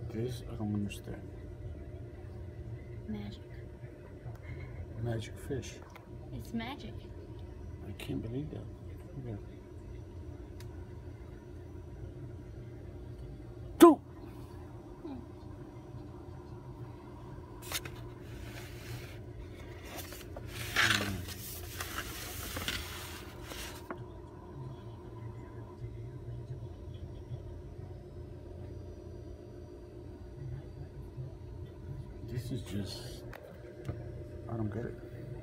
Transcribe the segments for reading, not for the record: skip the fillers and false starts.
This I don't understand. Magic. Magic fish. It's magic. I can't believe that. Okay. Two. This is just, I don't get it.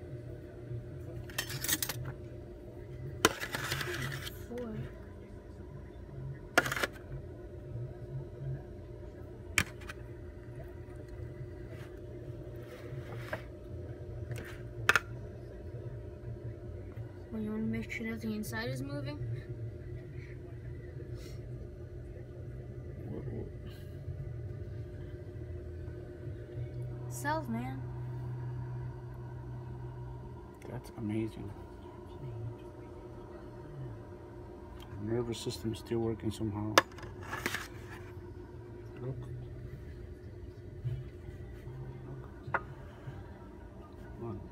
Four. Well, you want to make sure nothing inside is moving? Cells, man. That's amazing. Nervous system still working somehow. Look. Come on.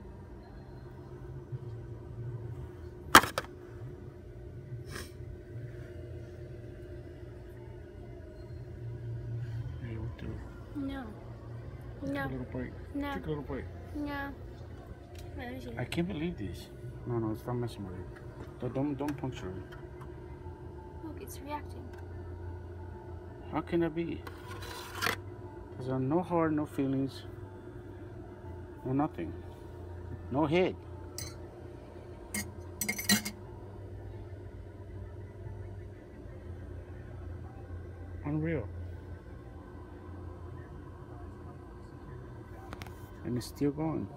Hey, what do? No. Take No. a little break. No. Take a little break. No. Let me see. I can't believe this. No, stop messing with it. Don't puncture it. Look, it's reacting. How can that be? There's no heart, no feelings, no nothing, no head. Unreal. And it's still going.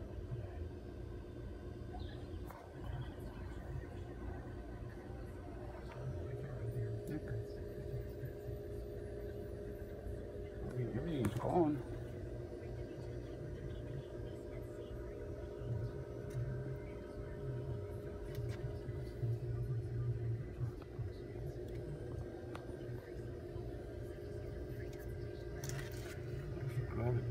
Look. Everything's gone. Got it.